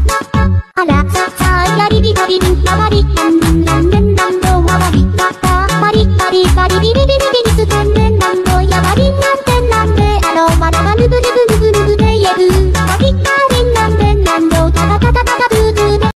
あらささやりびとりんやわりなんなん